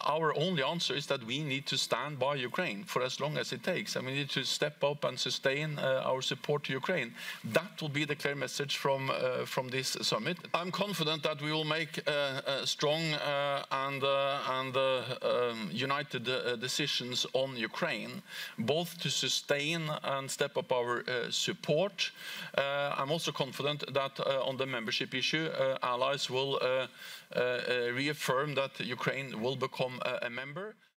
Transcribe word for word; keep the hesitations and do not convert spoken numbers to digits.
our only answer is that we need to stand by Ukraine for as long as it takes, and we need to step up and sustain uh, our support to Ukraine. That will be the clear message from uh, from this summit. I'm confident that we will make uh, uh, strong uh, and uh, and uh, um, united uh, decisions on Ukraine, both to sustain and step up our uh, support. Uh, I'm also confident that uh, on the membership issue, uh, allies will uh, uh, uh, reaffirm that Ukraine will become a, a member.